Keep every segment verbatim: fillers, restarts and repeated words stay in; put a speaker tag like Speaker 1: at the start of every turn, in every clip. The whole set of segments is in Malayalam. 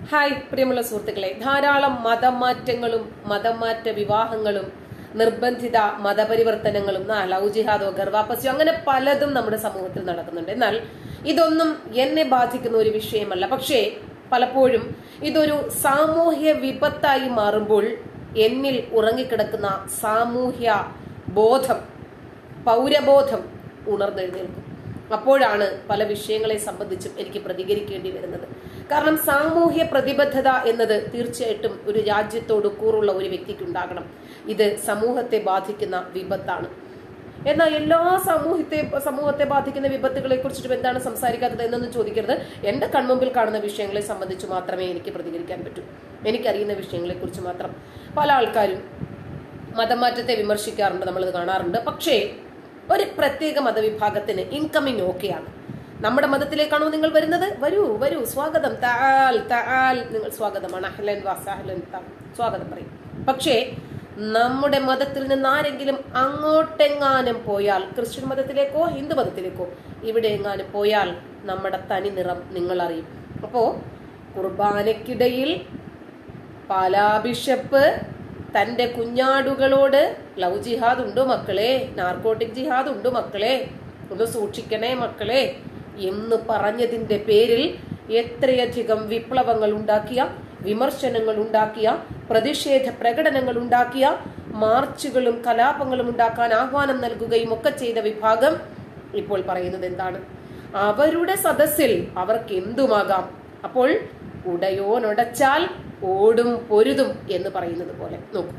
Speaker 1: ഹായ് പ്രിയമുള്ള സുഹൃത്തുക്കളെ, ധാരാളം മതമാറ്റങ്ങളും മതമാറ്റ വിവാഹങ്ങളും നിർബന്ധിത മതപരിവർത്തനങ്ങളും ലവ് ജിഹാദോ ഗർവാപ്പസിയോ അങ്ങനെ പലതും നമ്മുടെ സമൂഹത്തിൽ നടക്കുന്നുണ്ട്. എന്നാൽ ഇതൊന്നും എന്നെ ബാധിക്കുന്ന ഒരു വിഷയമല്ല. പക്ഷേ പലപ്പോഴും ഇതൊരു സാമൂഹ്യ വിപത്തായി മാറുമ്പോൾ എന്നിൽ ഉറങ്ങിക്കിടക്കുന്ന സാമൂഹ്യ ബോധം, പൗരബോധം ഉണർന്നെഴുന്നേൽക്കും. അപ്പോഴാണ് പല വിഷയങ്ങളെ സംബന്ധിച്ചും എനിക്ക് പ്രതികരിക്കേണ്ടി വരുന്നത്. കാരണം സാമൂഹ്യ പ്രതിബദ്ധത എന്നത് തീർച്ചയായിട്ടും ഒരു രാജ്യത്തോട് കൂറുള്ള ഒരു വ്യക്തിക്ക് ഉണ്ടാകണം. ഇത് സമൂഹത്തെ ബാധിക്കുന്ന വിപത്താണ്. എന്നാൽ എല്ലാ സമൂഹത്തെ സമൂഹത്തെ ബാധിക്കുന്ന വിപത്തുകളെ കുറിച്ചിട്ട് എന്താണ് സംസാരിക്കാത്തത് എന്നൊന്നും ചോദിക്കരുത്. എന്റെ കൺമുമ്പിൽ കാണുന്ന വിഷയങ്ങളെ സംബന്ധിച്ച് മാത്രമേ എനിക്ക് പ്രതികരിക്കാൻ പറ്റൂ. എനിക്കറിയുന്ന വിഷയങ്ങളെ കുറിച്ച് മാത്രം. പല ആൾക്കാരും മതമാറ്റത്തെ വിമർശിക്കാറുണ്ട്, നമ്മളത് കാണാറുണ്ട്. പക്ഷേ ഒരു പ്രത്യേക മതവിഭാഗത്തിന് ഇൻകമിങ് ഓക്കെയാണ്. നമ്മുടെ മതത്തിലേക്കാണോ നിങ്ങൾ വരുന്നത്? വരൂ വരൂ, സ്വാഗതം, തആൽ തആൽ, നിങ്ങൾ സ്വാഗതമാണ്, അഹ്ലൻ വസഹ്ലൻ, സ്വാഗതം പറയും. പക്ഷേ നമ്മുടെ മതത്തിൽ നിന്ന് ആരെങ്കിലും അങ്ങോട്ടെങ്ങാനും പോയാൽ, ക്രിസ്ത്യൻ മതത്തിലേക്കോ ഹിന്ദു മതത്തിലേക്കോ ഇവിടെ എങ്ങാനും പോയാൽ നമ്മുടെ തനി നിറം നിങ്ങൾ അറിയും. അപ്പോ കുർബാനക്കിടയിൽ പാലാ ബിഷപ്പ് തന്റെ കുഞ്ഞാടുകളോട് ലവ് ജിഹാദ് ഉണ്ടോ മക്കളെ, നാർക്കോട്ടിക് ജിഹാദ് ഉണ്ടോ മക്കളെ, ഒന്ന് സൂക്ഷിക്കണേ മക്കളെ എന്ന് പറഞ്ഞതിന്റെ പേരിൽ എത്രയധികം വിപ്ലവങ്ങൾ ഉണ്ടാക്കിയ, വിമർശനങ്ങൾ ഉണ്ടാക്കിയ, പ്രതിഷേധ പ്രകടനങ്ങൾ ഉണ്ടാക്കിയ, മാർച്ചുകളും കലാപങ്ങളും ഉണ്ടാക്കാൻ ആഹ്വാനം നൽകുകയും ഒക്കെ ചെയ്ത വിഭാഗം ഇപ്പോൾ പറയുന്നത് എന്താണ്? അവരുടെ സദസ്സിൽ അവർക്ക് എന്തുമാകാം. അപ്പോൾ ഉടയോനൊടച്ചാൽ ഓടും പൊരുതും എന്ന് പറയുന്നത് പോലെ. നോക്കൂ,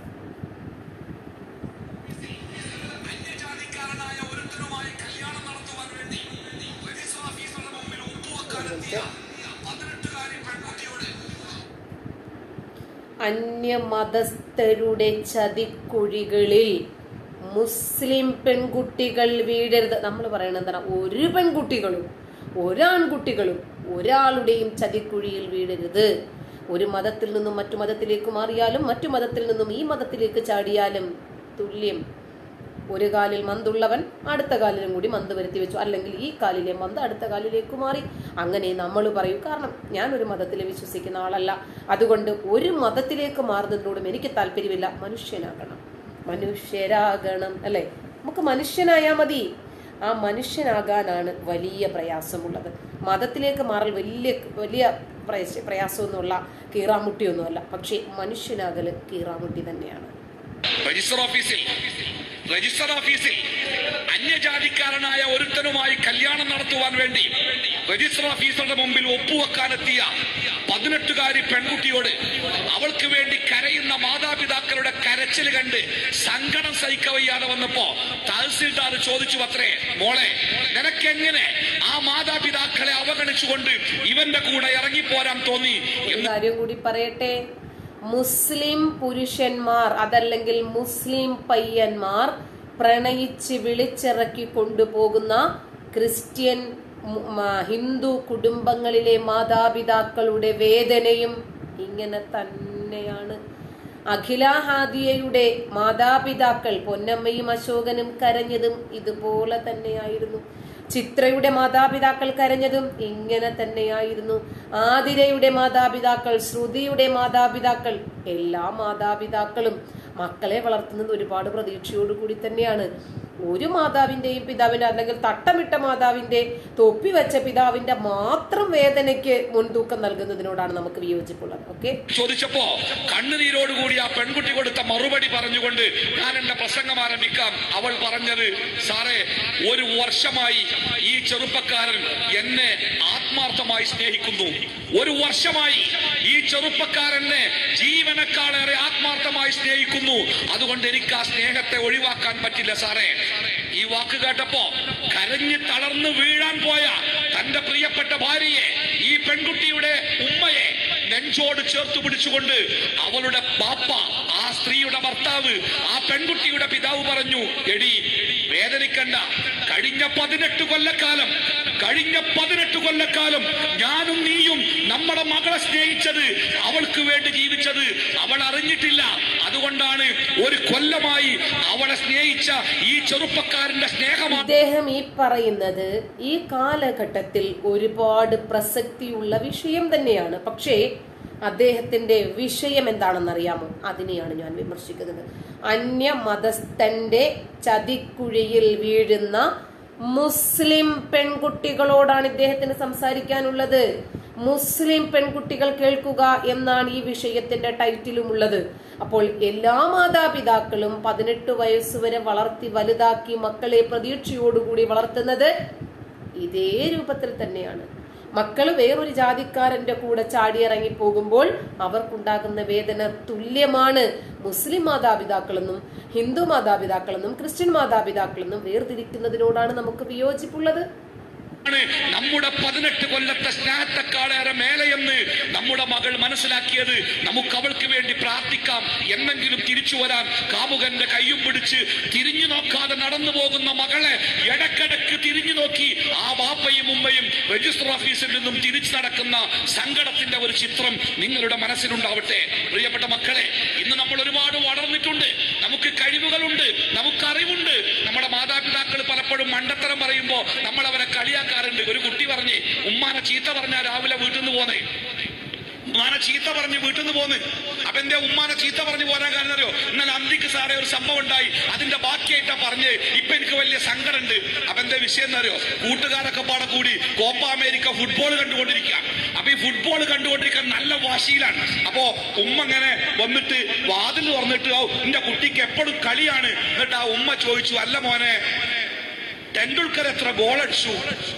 Speaker 1: അന്യമതസ്ഥരുടെ ചതിക്കുഴികളിൽ മുസ്ലിം പെൺകുട്ടികൾ വീഴരുത്. നമ്മൾ പറയണത് എന്താണ്? ഒരു പെൺകുട്ടികളും ഒരാൺകുട്ടികളും ഒരാളുടെയും ചതിക്കുഴിയിൽ വീഴരുത്. ഒരു മതത്തിൽ നിന്നും മറ്റു മതത്തിലേക്ക് മാറിയാലും മറ്റു മതത്തിൽ നിന്നും ഈ മതത്തിലേക്ക് ചാടിയാലും തുല്യം. ഒരു കാലിൽ മന്തുള്ളവൻ അടുത്ത കാലിലും കൂടി മന്ത് വരുത്തി വെച്ചു, അല്ലെങ്കിൽ ഈ കാലിലെ മന്ത് അടുത്ത കാലിലേക്ക് മാറി, അങ്ങനെ നമ്മൾ പറയൂ. കാരണം ഞാൻ ഒരു മതത്തിൽ വിശ്വസിക്കുന്ന ആളല്ല. അതുകൊണ്ട് ഒരു മതത്തിലേക്ക് മാറുന്നതിനോടും എനിക്ക് താല്പര്യമില്ല. മനുഷ്യനാകണം, മനുഷ്യരാകണം, അല്ലെ? നമുക്ക് മനുഷ്യനായാൽ മതി. ആ മനുഷ്യനാകാനാണ് വലിയ പ്രയാസമുള്ളത്. മതത്തിലേക്ക് മാറൽ വലിയ വലിയ പ്രയാസമൊന്നുമുള്ള കീറാമുട്ടിയൊന്നുമല്ല. പക്ഷെ മനുഷ്യനാകല് കീറാമുട്ടി തന്നെയാണ്.
Speaker 2: രജിസ്റ്റർ ഓഫീസിൽ രജിസ്റ്റർ ഓഫീസിൽ അന്യജാതിക്കാരനായ ഒരുത്തനുമായി കല്യാണം നടത്തുവാൻ വേണ്ടി രജിസ്റ്റർ ഓഫീസറുടെ മുമ്പിൽ ഒപ്പുവെക്കാനെത്തിയ പതിനെട്ടുകാരി പെൺകുട്ടിയോട് അവൾക്ക് വേണ്ടി കരയുന്ന മാതാപിതാക്കളുടെ കരച്ചിൽ കണ്ട് സങ്കടം സഹിക്കവയ്യാതെ വന്നപ്പോ തഹസിൽദാർ ചോദിച്ചു അത്രേ, മോളെ നിനക്കെങ്ങനെ ആ മാതാപിതാക്കളെ അവഗണിച്ചുകൊണ്ട് ഇവന്റെ കൂടെ ഇറങ്ങിപ്പോരാൻ തോന്നി?
Speaker 1: കാര്യം കൂടി പറയട്ടെ. മുസ്ലിം പുരുഷന്മാർ, അതല്ലെങ്കിൽ മുസ്ലിം പയ്യന്മാർ പ്രണയിച്ച് വിളിച്ചിറക്കി കൊണ്ടുപോകുന്ന ക്രിസ്ത്യൻ ഹിന്ദു കുടുംബങ്ങളിലെ മാതാപിതാക്കളുടെ വേദനയും ഇങ്ങനെ തന്നെയാണ്. അഖില ഹാദിയയുടെ മാതാപിതാക്കൾ പൊന്നമ്മയും അശോകനും കരഞ്ഞതും ഇതുപോലെ തന്നെയായിരുന്നു. ചിത്രയുടെ മാതാപിതാക്കൾ കരഞ്ഞതും ഇങ്ങനെ തന്നെയായിരുന്നു. ആതിരയുടെ മാതാപിതാക്കൾ, ശ്രുതിയുടെ മാതാപിതാക്കൾ, എല്ലാ മാതാപിതാക്കളും മക്കളെ വളർത്തുന്നത് ഒരുപാട് പ്രതീക്ഷയോടുകൂടി തന്നെയാണ്. ഒരു മാതാവിന്റെയും പിതാവിന്റെ, അല്ലെങ്കിൽ തട്ടമിട്ട മാതാവിന്റെ, തൊപ്പി വെച്ച പിതാവിന്റെ മാത്രം വേദനയ്ക്ക് മുൻതൂക്കം നൽകുന്നതിനോടാണ് നമുക്ക് വിയോജിപ്പുള്ളത്. ഓക്കെ,
Speaker 2: ചോദിച്ചപ്പോ കണ്ണുനീരോടുകൂടി ആ പെൺകുട്ടി കൊടുത്ത മറുപടി പറഞ്ഞുകൊണ്ട് ഞാൻ എന്റെ പ്രസംഗം ആരംഭിക്കാം. അവൾ പറഞ്ഞത്, സാറേ, ഒരു വർഷമായി ഈ ചെറുപ്പക്കാരൻ എന്നെ ആത്മാർത്ഥമായി സ്നേഹിക്കുന്നു. ഒരു വർഷമായി ഈ ചെറുപ്പക്കാരനെ ജീവനക്കാളേറെ ആത്മാർത്ഥമായി സ്നേഹിക്കുന്നു. അതുകൊണ്ട് എനിക്ക് ആ സ്നേഹത്തെ ഒഴിവാക്കാൻ പറ്റില്ല സാറേ. ഈ വാക്ക് കേട്ടപ്പോ കരഞ്ഞ് തളർന്നു വീഴാൻ പോയ തന്റെ പ്രിയപ്പെട്ട ഭാര്യയെ, ഈ പെൺകുട്ടിയുടെ ഉമ്മയെ നെഞ്ചോട് ചേർത്ത് പിടിച്ചുകൊണ്ട് അവളുടെ പാപ്പ, ആ സ്ത്രീയുടെ ഭർത്താവ്, ആ പെൺകുട്ടിയുടെ പിതാവ് പറഞ്ഞു, എടി വേദനിക്കണ്ട, കഴിഞ്ഞ പതിനെട്ട് കൊല്ലക്കാലം കഴിഞ്ഞ പതിനെട്ട് കൊല്ലക്കാലം ഞാനും നീയും നമ്മ നമ്മുടെ മകളെ സ്നേഹിച്ചത്, അവൾക്ക് വേണ്ടി ജീവിച്ചത് അവൾ അറിഞ്ഞിട്ടില്ല. അതുകൊണ്ടാണ് ഒരു കൊല്ലമായി അവളെ സ്നേഹിച്ച ഈ ചെറുപ്പക്കാരന്റെ സ്നേഹമാണ്.
Speaker 1: അദ്ദേഹം ഈ പറയുന്നത് ഈ കാലഘട്ടത്തിൽ ഒരുപാട് പ്രസക്തിയുള്ള വിഷയം തന്നെയാണ്. പക്ഷേ അദ്ദേഹത്തിന്റെ വിഷയം എന്താണെന്നറിയാമോ? അതിനെയാണ് ഞാൻ വിമർശിക്കുന്നത്. അന്യ മതസ്ഥന്റെ ചതിക്കുഴിയിൽ വീഴുന്ന മുസ്ലിം പെൺകുട്ടികളോടാണ് ഇദ്ദേഹത്തിന് സംസാരിക്കാനുള്ളത്. മുസ്ലിം പെൺകുട്ടികൾ കേൾക്കുക എന്നാണ് ഈ വിഷയത്തിന്റെ ടൈറ്റിലുമുള്ളത്. അപ്പോൾ എല്ലാ മാതാപിതാക്കളും പതിനെട്ട് വയസ്സുവരെ വളർത്തി വലുതാക്കി മക്കളെ പ്രതീക്ഷയോടുകൂടി വളർത്തുന്നത് ഇതേ രൂപത്തിൽ തന്നെയാണ്. മക്കള് വേറൊരു ജാതിക്കാരന്റെ കൂടെ ചാടിയിറങ്ങി പോകുമ്പോൾ അവർക്കുണ്ടാകുന്ന വേദന തുല്യമാണ്. മുസ്ലിം മാതാപിതാക്കളെന്നും ഹിന്ദു മാതാപിതാക്കളെന്നും ക്രിസ്ത്യൻ മാതാപിതാക്കളെന്നും വേർതിരിക്കുന്നതിനോടാണ് നമുക്ക് വിയോജിപ്പുള്ളത്.
Speaker 2: നമ്മുടെ പതിനെട്ട് കൊല്ലത്തെ സ്നേഹത്തെക്കാളേറെ മേലെയെന്ന് നമ്മുടെ മകൾ മനസ്സിലാക്കിയത്. നമുക്ക് അവൾക്ക് വേണ്ടി പ്രാർത്ഥിക്കാം, എന്നെങ്കിലും തിരിച്ചു വരാൻ. കാമുകന്റെ കയ്യും പിടിച്ച് തിരിഞ്ഞു നോക്കാതെ നടന്നു പോകുന്ന മകളെ ഇടക്കിടക്ക് തിരിഞ്ഞു നോക്കി ആ വാപ്പയും ഉമ്മയും രജിസ്റ്റർ ഓഫീസിൽ നിന്നും തിരിച്ചു നടക്കുന്ന സങ്കടത്തിന്റെ ഒരു ചിത്രം നിങ്ങളുടെ മനസ്സിലുണ്ടാവട്ടെ. പ്രിയപ്പെട്ട മക്കളെ, ഇന്ന് നമ്മൾ ഒരുപാട് വളർന്നിട്ടുണ്ട്, നമുക്ക് കഴിവുകളുണ്ട്, നമുക്ക് അറിവുണ്ട്. നമ്മുടെ മാതാപിതാക്കൾ പലപ്പോഴും മണ്ടത്തരം പറയുമ്പോ നമ്മൾ അവരെ കളിയാക്കാറുണ്ട്. ഒരു കുട്ടി പറഞ്ഞ് ഉമ്മാനെ ചീത്ത പറഞ്ഞാൽ രാവിലെ വീട്ടിൽ നിന്ന് പോന്നേ, ഉമ്മാനെ ചീത്ത പറഞ്ഞ് വീട്ടിൽ നിന്ന് പോന്ന്. അപ്പൊ എന്റെ ഉമ്മാനെ ചീത്ത പറഞ്ഞ് പോരാൻ കാരണം അറിയോ? എന്നാൽ അന്തിക്ക് സാറേ ഒരു സംഭവം ഉണ്ടായി, അതിന്റെ ബാക്കിയായിട്ടാ പറഞ്ഞ്. ഇപ്പൊ എനിക്ക് വലിയ സങ്കടമുണ്ട്. അപ്പൊ എന്റെ വിഷയം എന്നറിയോ? കൂട്ടുകാരൊക്കെ പാടെ കൂടി കോപ്പ അമേരിക്ക ഫുട്ബോൾ കണ്ടുകൊണ്ടിരിക്കുക. അപ്പൊ ഈ ഫുട്ബോൾ കണ്ടുകൊണ്ടിരിക്കാൻ നല്ല വാശിയിലാണ്. അപ്പോ ഉമ്മ ഇങ്ങനെ വന്നിട്ട് വാതിൽ തുറന്നിട്ട് എന്റെ കുട്ടിക്ക് എപ്പോഴും കളിയാണ്. എന്നിട്ട് ആ ഉമ്മ ചോദിച്ചു, അല്ല മോനെ, ടെണ്ടുൽക്കർ എത്ര ഗോൾ അടിച്ചു?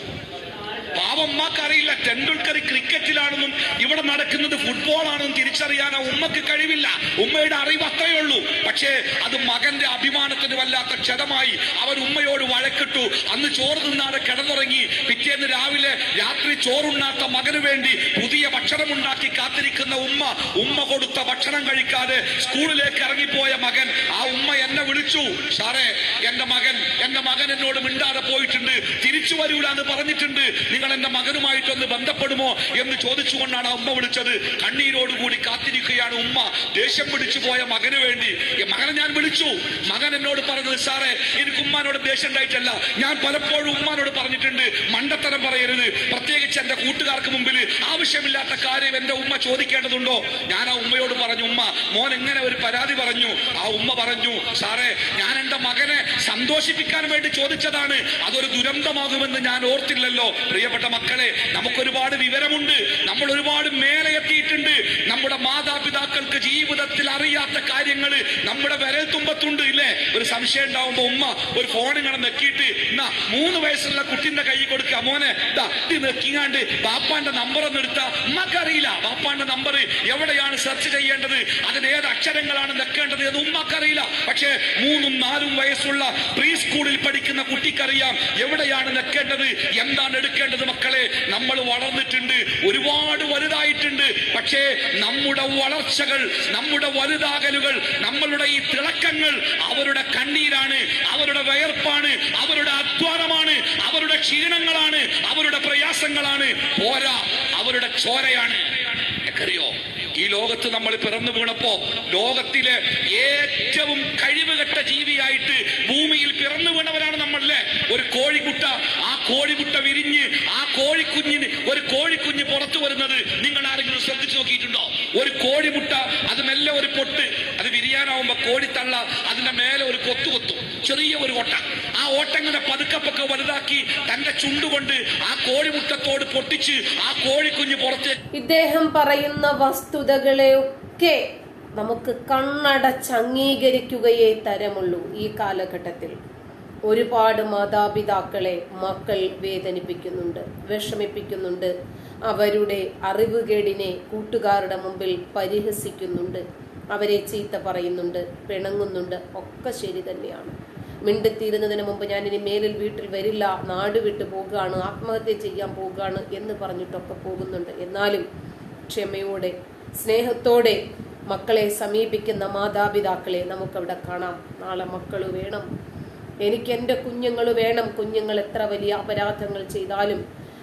Speaker 2: പാവമ്മക്കറിയില്ല ടെണ്ടുൽക്കർ ക്രിക്കറ്റിലാണെന്നും ഇവിടെ നടക്കുന്നത് ഫുട്ബോൾ ആണെന്നും തിരിച്ചറിയാനോ ഉമ്മക്ക് കഴിവില്ല. ഉമ്മയുടെ അറിവ് അത്രയേ ഉള്ളൂ. പക്ഷേ അത് മകന്റെ അഭിമാനത്തിന് വല്ലാത്ത ക്ഷതമായി. അവൻ ഉമ്മയോട് വഴക്കിട്ടു. അന്ന് ചോറ് തിന്നാതെ കിടന്നുറങ്ങി. പിറ്റേന്ന് രാവിലെ രാത്രി ചോറുണ്ണാത്ത മകന് വേണ്ടി പുതിയ ഭക്ഷണം ഉണ്ടാക്കി കാത്തിരിക്കുന്ന ഉമ്മ, ഉമ്മ കൊടുത്ത ഭക്ഷണം കഴിക്കാതെ സ്കൂളിലേക്ക് ഇറങ്ങിപ്പോയ മകൻ. ആ ഉമ്മ എന്നെ വിളിച്ചു, സാറേ എന്റെ മകൻ എന്റെ മകൻ എന്നോട് മിണ്ടാതെ പോയിട്ടുണ്ട്, തിരിച്ചു വരൂല എന്ന് പറഞ്ഞിട്ടുണ്ട്, നിങ്ങൾ എന്റെ മകനുമായിട്ടൊന്ന് ബന്ധപ്പെടുമോ എന്ന് ചോദിച്ചുകൊണ്ടാണ് ആ ഉമ്മ വിളിച്ചത്. കണ്ണീരോടുകൂടി കാത്തിരിക്കുകയാണ് ഉമ്മ, ദേഷ്യം പിടിച്ചു പോയ മകന് വേണ്ടി. മകനെ ഞാൻ വിളിച്ചു. മകൻ എന്നോട് പറഞ്ഞത്, സാറേ എനിക്ക് ഉമ്മാനോട് ദേഷ്യം ഉണ്ടായിട്ടല്ല, ഞാൻ പലപ്പോഴും ഉമ്മാനോട് പറഞ്ഞിട്ടുണ്ട് മണ്ടത്തരം പറയരുത്, പ്രത്യേകിച്ച് എന്റെ കൂട്ടുകാർക്ക് മുമ്പിൽ ആവശ്യമില്ലാത്ത കാര്യം എന്റെ ഉമ്മ ചോദിക്കേണ്ടതുണ്ടോ? ഞാൻ ആ ഉമ്മയോട് പറഞ്ഞു, ഉമ്മ മോൻ എങ്ങനെ ഒരു പരാതി പറഞ്ഞു? ആ ഉമ്മ പറഞ്ഞു, സാറേ ഞാൻ എന്റെ മകനെ സന്തോഷിപ്പിക്കാൻ വേണ്ടി ചോദിച്ചതാണ്, അതൊരു ദുരന്തമാകുമെന്ന് ഞാൻ ഓർത്തില്ലല്ലോ. പ്രിയപ്പെട്ട മക്കളെ, നമുക്കൊരുപാട് വിവരമുണ്ട്, നമ്മൾ ഒരുപാട് മേലെ എത്തിയിട്ടുണ്ട്. നമ്മുടെ മാതാപിതാക്കൾക്ക് ജീവിതത്തിൽ അറിയാത്ത കാര്യങ്ങൾ നമ്മുടെ വിരൽ തുമ്പത്തുണ്ട് ഇല്ലേ? ഒരു സംശയം ഉണ്ടാവുമ്പോ ഉമ്മ ഒരു ഫോൺ ഇങ്ങനെ നെക്കിയിട്ട്, എന്നാ മൂന്ന് വയസ്സുള്ള കുട്ടിന്റെ കൈ കൊടുക്കുക, മോനെ ഇത് നെക്കിങ്ങാണ്ട് ബാപ്പാന്റെ നമ്പർ ഒന്ന് എടുത്താ. ഉമ്മക്കറിയില്ല ബാപ്പാന്റെ നമ്പർ എവിടെയാണ് സെർച്ച് ചെയ്യേണ്ടത്, അതിന് ഏത് അക്ഷരങ്ങളാണ് നെക്കേണ്ടത് എന്ന് ഉമ്മക്കറിയില്ല. പക്ഷേ മൂന്നും നാലും വയസ്സുള്ള പ്രീ സ്കൂളിൽ പഠിക്കുന്ന കുട്ടിക്കറിയാം എവിടെയാണ് നെക്കേണ്ടത്, എന്താണ് എടുക്കേണ്ടത്. മക്കളെ, നമ്മൾ വളർന്നിട്ടുണ്ട്, ഒരുപാട് വലുതായിട്ടുണ്ട്. പക്ഷേ നമ്മുടെ വളർച്ചകൾ, നമ്മുടെ വലുതാകലുകൾ, നമ്മളുടെ ഈ തിളക്കങ്ങൾ അവരുടെ കണ്ണീരാണ്, അവരുടെ വയർപ്പാണ്, അവരുടെ അധ്വാനമാണ്, അവരുടെ ക്ഷീണങ്ങളാണ്, അവരുടെ പ്രയാസങ്ങളാണ്, പോരാ അവരുടെ ചോരയാണ്. അറിയോ, ഈ ലോകത്ത് നമ്മൾ പിറന്നു വീണപ്പോ ലോകത്തിലെ ഏറ്റവും കഴിവുകെട്ട ജീവിയായിട്ട് ഭൂമിയിൽ പിറന്നു വീണവരാണ് നമ്മളല്ലേ. ഒരു കോഴിക്കുട്ട, ആ കോഴിമുട്ട വിരിഞ്ഞ് ആ കോഴിക്കുഞ്ഞിന് ഒരു കോഴിക്കുഞ്ഞ് പുറത്തു വരുന്നത് നിങ്ങൾ ആരെങ്കിലും ശ്രദ്ധിച്ചു നോക്കിയിട്ടുണ്ടോ? ഒരു കോഴിമുട്ട, അത് മെല്ലെ ഒരു പൊട്ട്, അത് വിരിയാനാവുമ്പോ കോഴിത്തള്ള അതിന്റെ മേലെ ഒരു കൊത്തു കൊത്തും, ചെറിയ ഒരു ഓട്ട. ആ ഓട്ടങ്ങനെ പതുക്കപ്പൊക്കെ വലുതാക്കി തന്റെ ചുണ്ടുകൊണ്ട് ആ കോഴിമുട്ടത്തോട് പൊട്ടിച്ച് ആ കോഴിക്കുഞ്ഞ് പുറത്ത്. ഇദ്ദേഹം
Speaker 1: പറയുന്ന വസ്തുതകളെയൊക്കെ നമുക്ക് കണ്ണടച്ച് അംഗീകരിക്കുകയേ തരമുള്ളൂ. ഈ കാലഘട്ടത്തിൽ ഒരുപാട് മാതാപിതാക്കളെ മക്കൾ വേദനിപ്പിക്കുന്നുണ്ട്, വിഷമിപ്പിക്കുന്നുണ്ട്, അവരുടെ അറിവുകേടിനെ കൂട്ടുകാരുടെ മുമ്പിൽ പരിഹസിക്കുന്നുണ്ട്, അവരെ ചീത്ത പറയുന്നുണ്ട്, പിണങ്ങുന്നുണ്ട്. ഒക്കെ ശരി തന്നെയാണ്. മിണ്ടിത്തീരുന്നതിന് മുമ്പ് ഞാൻ ഇനി മേലിൽ വീട്ടിൽ വരില്ല, നാട് വിട്ടു പോകുകയാണ്, ആത്മഹത്യ ചെയ്യാൻ പോകുകയാണ് എന്ന് പറഞ്ഞിട്ടൊക്കെ പോകുന്നുണ്ട്. എന്നാലും ക്ഷമയോടെ സ്നേഹത്തോടെ മക്കളെ സമീപിക്കുന്ന മാതാപിതാക്കളെ നമുക്കവിടെ കാണാം. നാളെ മക്കൾ വേണം, എനിക്ക് എൻ്റെ കുഞ്ഞുങ്ങൾ വേണം. കുഞ്ഞുങ്ങൾ എത്ര വലിയ അപരാധങ്ങൾ ചെയ്താലും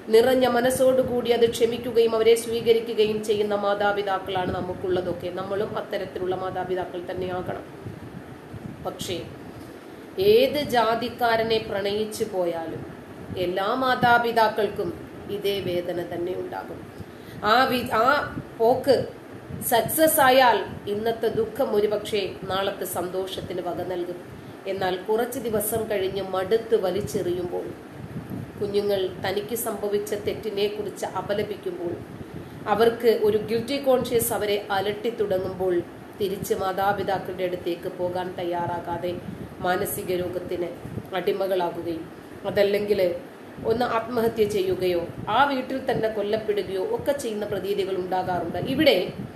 Speaker 1: നിറഞ്ഞ മനസ്സോടുകൂടി അത് ക്ഷമിക്കുകയും അവരെ സ്വീകരിക്കുകയും ചെയ്യുന്ന മാതാപിതാക്കളാണ് നമുക്കുള്ളതൊക്കെ. നമ്മളും അത്തരത്തിലുള്ള മാതാപിതാക്കൾ തന്നെയാകണം. പക്ഷേ ഏത് ജാതിക്കാരനെ പ്രണയിച്ചു പോയാലും എല്ലാ മാതാപിതാക്കൾക്കും ഇതേ വേദന തന്നെ ഉണ്ടാകും. ആ വി ആ പോക്ക് സക്സസ് ആയാൽ ഇന്നത്തെ ദുഃഖം ഒരുപക്ഷെ നാളത്തെ സന്തോഷത്തിന് വക നൽകും. എന്നാൽ കുറച്ച് ദിവസം കഴിഞ്ഞ് മടുത്ത് വലിച്ചെറിയുമ്പോൾ, കുഞ്ഞുങ്ങൾ തനിക്ക് സംഭവിച്ച തെറ്റിനെ കുറിച്ച് അപലപിക്കുമ്പോൾ, അവർക്ക് ഒരു ഗിൽറ്റി കോൺഷ്യസ് അവരെ അലട്ടി തുടങ്ങുമ്പോൾ തിരിച്ച് മാതാപിതാക്കളുടെ അടുത്തേക്ക് പോകാൻ തയ്യാറാകാതെ മാനസിക രോഗത്തിന് അടിമകളാകുകയും അതല്ലെങ്കിൽ ഒന്ന് ആത്മഹത്യ ചെയ്യുകയോ ആ വീട്ടിൽ തന്നെ കൊല്ലപ്പെടുകയോ ഒക്കെ ചെയ്യുന്ന പ്രതീതികൾ ഉണ്ടാകാറുണ്ട്. ഇവിടെ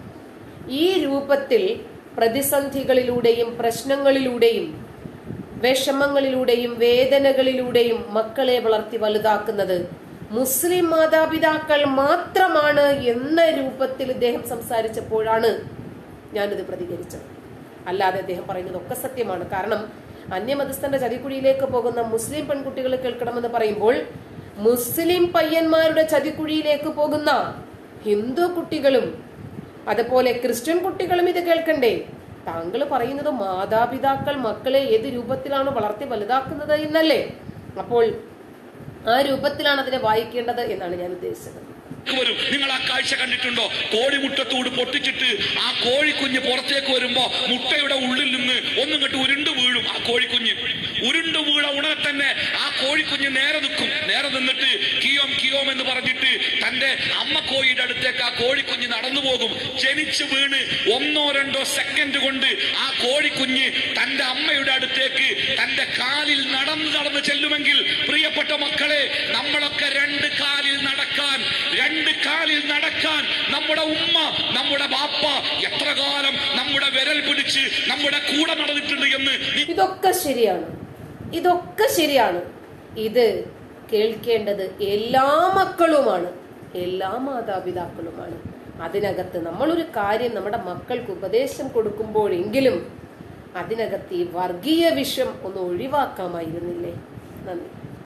Speaker 1: ഈ രൂപത്തിൽ പ്രതിസന്ധികളിലൂടെയും പ്രശ്നങ്ങളിലൂടെയും വിഷമങ്ങളിലൂടെയും വേദനകളിലൂടെയും മക്കളെ വളർത്തി വലുതാക്കുന്നത് മുസ്ലിം മാതാപിതാക്കൾ മാത്രമാണ് എന്ന രൂപത്തിൽ ഇദ്ദേഹം സംസാരിച്ചപ്പോഴാണ് ഞാനിത് പ്രതികരിച്ചത്. അല്ലാതെ അദ്ദേഹം പറയുന്നതൊക്കെ സത്യമാണ്. കാരണം അന്യമതസ്ഥന്റെ ചതിക്കുഴിയിലേക്ക് പോകുന്ന മുസ്ലിം പെൺകുട്ടികളെ കേൾക്കണമെന്ന് പറയുമ്പോൾ മുസ്ലിം പയ്യന്മാരുടെ ചതിക്കുഴിയിലേക്ക് പോകുന്ന ഹിന്ദു കുട്ടികളും അതുപോലെ ക്രിസ്ത്യൻ കുട്ടികളും ഇത് കേൾക്കണ്ടേ? താങ്കൾ പറയുന്നത് മാതാപിതാക്കൾ മക്കളെ ഏത് രൂപത്തിലാണ് വളർത്തി വലുതാക്കുന്നത് എന്നല്ലേ? അപ്പോൾ ആ രൂപത്തിലാണ് അതിനെ വായിക്കേണ്ടത് എന്നാണ് ഞാൻ ഉദ്ദേശിച്ചത്.
Speaker 2: വരും. നിങ്ങൾ ആ കാഴ്ച കണ്ടിട്ടുണ്ടോ? കോഴിമുട്ടത്തോട് പൊട്ടിച്ചിട്ട് ആ കോഴിക്കുഞ്ഞ് പുറത്തേക്ക് വരുമ്പോ മുട്ടയുടെ ഉള്ളിൽ നിന്ന് ഒന്നും കെട്ട് ഉരുണ്ടു വീഴും. ആ കോഴിക്കുഞ്ഞ് ഉരുണ്ടു വീഴ ഉടനെ തന്നെ ആ കോഴിക്കുഞ്ഞ് നേരെ നിൽക്കും. നേരെ നിന്നിട്ട് കിയോം കിയോം എന്ന് പറഞ്ഞിട്ട് തന്റെ അമ്മ കോഴിയുടെ അടുത്തേക്ക് ആ കോഴിക്കുഞ്ഞ് നടന്നു പോകും. ജനിച്ചു വീണ് ഒന്നോ രണ്ടോ സെക്കൻഡ് കൊണ്ട് ആ കോഴിക്കുഞ്ഞ് തന്റെ അമ്മയുടെ അടുത്തേക്ക് തന്റെ കാലിൽ നടന്ന് നടന്ന് ചെല്ലുമെങ്കിൽ പ്രിയപ്പെട്ട മക്കളെ, നമ്മളൊക്കെ രണ്ട് കാലിൽ നടക്കാൻ രണ്ട് കാലിൽ നടക്കാൻ നമ്മുടെ ഉമ്മ നമ്മുടെ ബാപ്പ എത്ര കാലം നമ്മുടെ വിരൽ പിടിച്ച് നമ്മുടെ കൂടെ നടന്നിട്ടുണ്ട് എന്ന്.
Speaker 1: ഇതൊക്കെ ശരിയാണ്, ഇതൊക്കെ ശരിയാണ്. ഇത് കേൾക്കേണ്ടത് എല്ലാ മക്കളുമാണ്, എല്ലാ മാതാപിതാക്കളുമാണ്. അതിനകത്ത് നമ്മളൊരു കാര്യം നമ്മുടെ മക്കൾക്ക് ഉപദേശം കൊടുക്കുമ്പോഴെങ്കിലും അതിനകത്ത് ഈ വർഗീയ വിഷം ഒന്ന് ഒഴിവാക്കാമായിരുന്നില്ലേ? നന്ദി.